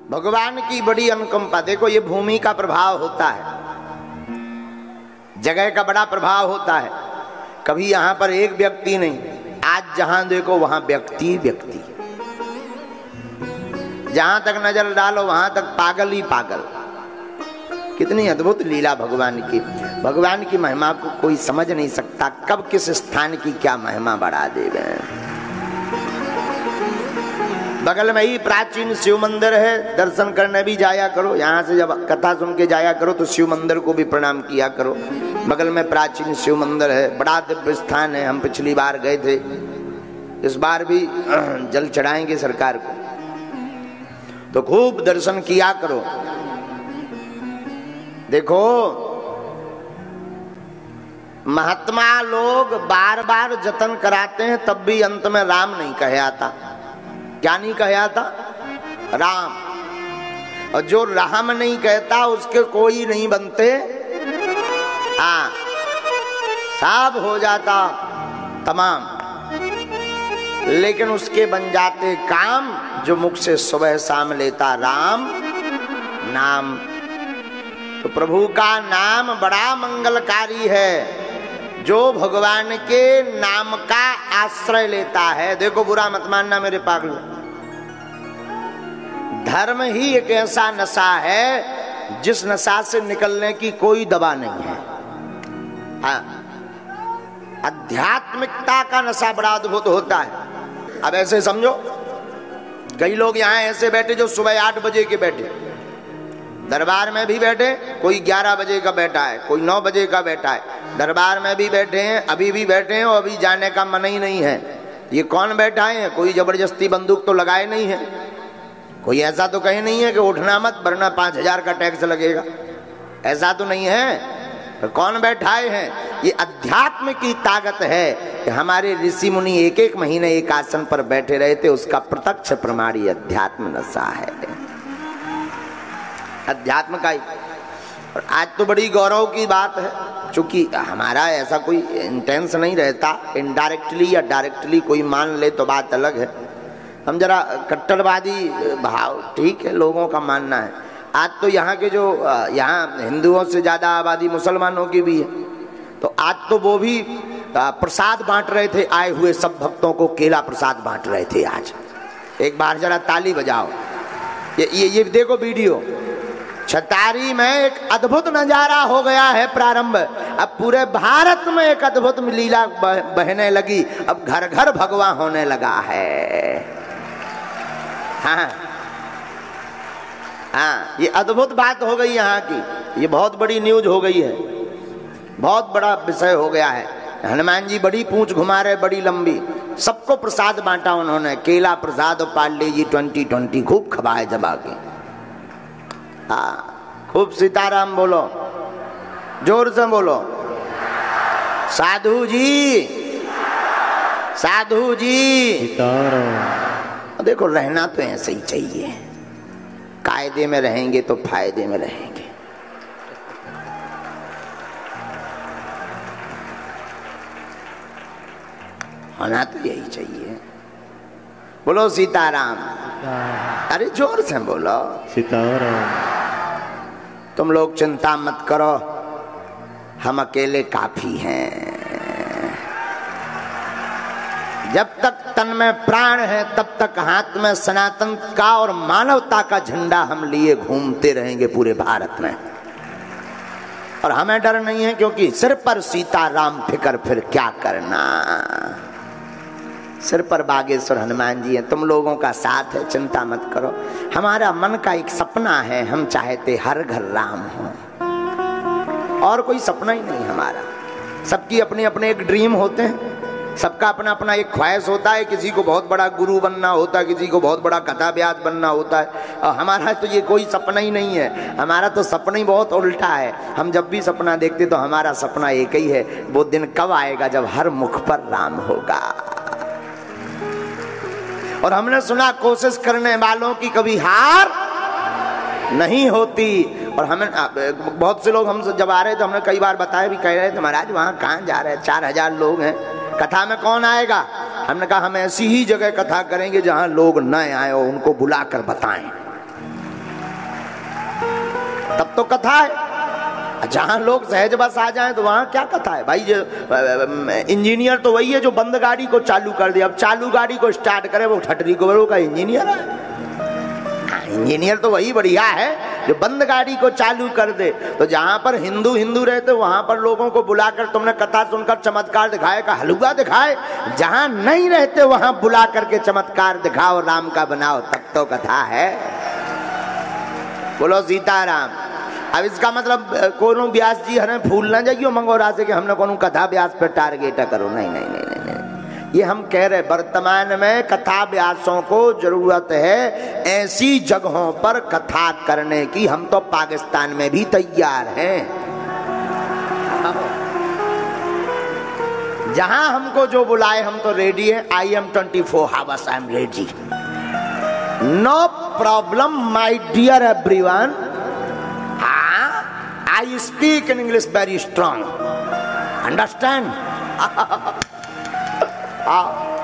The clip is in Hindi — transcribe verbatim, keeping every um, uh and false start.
भगवान की बड़ी अनुकंपा। देखो ये भूमि का प्रभाव होता है, जगह का बड़ा प्रभाव होता है। कभी यहां पर एक व्यक्ति नहीं, आज जहां देखो वहां व्यक्ति व्यक्ति, जहां तक नजर डालो वहां तक पागल ही पागल। कितनी अद्भुत लीला भगवान की। भगवान की महिमा को कोई समझ नहीं सकता, कब किस स्थान की क्या महिमा बढ़ा देवे। बगल में ही प्राचीन शिव मंदिर है, दर्शन करने भी जाया करो। यहाँ से जब कथा सुन के जाया करो तो शिव मंदिर को भी प्रणाम किया करो। बगल में प्राचीन शिव मंदिर है, बड़ा दिव्य स्थान है। हम पिछली बार गए थे, इस बार भी जल चढ़ाएंगे सरकार को, तो खूब दर्शन किया करो। देखो महात्मा लोग बार बार जतन कराते हैं, तब भी अंत में राम नहीं कहे आता। क्या नहीं कहे आता? राम। और जो राम नहीं कहता उसके कोई नहीं बनते। हाँ, सब हो जाता तमाम, लेकिन उसके बन जाते काम जो मुख से सुबह शाम लेता राम नाम। तो प्रभु का नाम बड़ा मंगलकारी है, जो भगवान के नाम का आश्रय लेता है। देखो बुरा मत मानना मेरे पागल, धर्म ही एक ऐसा नशा है जिस नशा से निकलने की कोई दवा नहीं है। हाँ, आध्यात्मिकता का नशा बड़ा अद्भुत होता है। अब ऐसे समझो, कई लोग यहाँ ऐसे बैठे जो सुबह आठ बजे के बैठे, दरबार में भी बैठे, कोई ग्यारह बजे का बैठा है, कोई नौ बजे का बैठा है, दरबार में भी बैठे हैं, अभी भी बैठे हैं और अभी जाने का मन ही नहीं है। ये कौन बैठा है? कोई जबरदस्ती बंदूक तो लगाए नहीं है, कोई ऐसा तो कहीं नहीं है कि उठना मत वरना पांच हजार का टैक्स लगेगा, ऐसा तो नहीं है। तो कौन बैठाए हैं? ये अध्यात्म की ताकत है कि हमारे ऋषि मुनि एक एक महीने एक आसन पर बैठे रहे थे, उसका प्रत्यक्ष प्रमाण ये अध्यात्म नशा है, अध्यात्म का ही। और आज तो बड़ी गौरव की बात है, चूंकि हमारा ऐसा कोई इंटेंस नहीं रहता, इनडायरेक्टली या डायरेक्टली कोई मान ले तो बात अलग है। हम जरा कट्टरवादी भाव, ठीक है, लोगों का मानना है। आज तो यहाँ के जो यहाँ हिंदुओं से ज्यादा आबादी मुसलमानों की भी है, तो आज तो वो भी प्रसाद बांट रहे थे, आए हुए सब भक्तों को केला प्रसाद बांट रहे थे आज। एक बार जरा ताली बजाओ। ये ये, ये देखो वीडियो, छतारी में एक अद्भुत नजारा हो गया है प्रारंभ। अब पूरे भारत में एक अद्भुत लीला बहने लगी, अब घर घर भगवा होने लगा है। हाँ हाँ, ये अद्भुत बात हो गई यहाँ की, ये बहुत बड़ी न्यूज हो गई है, बहुत बड़ा विषय हो गया है। हनुमान जी बड़ी पूंछ घुमा रहे, बड़ी लंबी, सबको प्रसाद बांटा उन्होंने, केला प्रसाद और पार्ले जी ट्वेंटी ट्वेंटी खूब खबाए जमा के। हाँ, खूब सीताराम बोलो, जोर से बोलो, साधु जी, साधु जी सीताराम। देखो रहना तो ऐसे ही चाहिए, कायदे में रहेंगे तो फायदे में रहेंगे। होना तो यही चाहिए। बोलो सीताराम। अरे जोर से बोलो, सीताराम। तुम लोग चिंता मत करो, हम अकेले काफी हैं। जब तक तन में प्राण है तब तक हाथ में सनातन का और मानवता का झंडा हम लिए घूमते रहेंगे पूरे भारत में। और हमें डर नहीं है, क्योंकि सिर पर सीताराम फिकर फिर क्या करना। सिर पर बागेश्वर हनुमान जी हैं, तुम लोगों का साथ है, चिंता मत करो। हमारा मन का एक सपना है, हम चाहते हर घर राम हो, और कोई सपना ही नहीं हमारा। सबकी अपने अपने एक ड्रीम होते हैं, सबका अपना अपना एक ख्वाहिश होता है। किसी को बहुत बड़ा गुरु बनना होता है, किसी को बहुत बड़ा कथा व्यास बनना होता है। और हमारा तो ये कोई सपना ही नहीं है, हमारा तो सपना ही बहुत उल्टा है। हम जब भी सपना देखते तो हमारा सपना एक ही है, वो दिन कब आएगा जब हर मुख पर राम होगा। और हमने सुना कोशिश करने वालों की कभी हार नहीं होती। और हमें बहुत से लोग हमसे जब आ रहे थे, हमने कई बार बताया भी, कह रहे थे महाराज वहाँ कहाँ जा रहे हैं, चार हजार लोग हैं, कथा में कौन आएगा? हमने कहा हम ऐसी ही जगह कथा करेंगे जहाँ लोग न आए और उनको बुलाकर बताएं। तब तो कथा है। जहां लोग सहज बस आ जाएं तो वहां क्या कथा है भाई। जो इंजीनियर तो वही है जो बंद गाड़ी को चालू कर दे, अब चालू गाड़ी को स्टार्ट करे वो ठटरी को का इंजीनियर है। इंजीनियर तो वही बढ़िया है जो बंद गाड़ी को चालू कर दे। तो जहां पर हिंदू हिंदू रहते वहां पर लोगों को बुलाकर तुमने कथा सुनकर चमत्कार दिखाए का हलवा दिखाए, जहां नहीं रहते वहां बुला करके चमत्कार दिखाओ, राम का बनाओ, तब तो कथा है। बोलो सीताराम। अब इसका मतलब कोनो व्यास जी हमें फूल ना जाइयो मंगोरा से कि हमने कोनो कथा व्यास पे टारगेट करो, नहीं नहीं नहीं नहीं, नहीं। ये हम कह रहे वर्तमान में कथा व्यासों को जरूरत है ऐसी जगहों पर कथा करने की। हम तो पाकिस्तान में भी तैयार हैं, जहां हमको जो बुलाए हम तो रेडी है। I am twenty four hours I am ready, no problem my dear everyone. I speak in English very strong. Understand?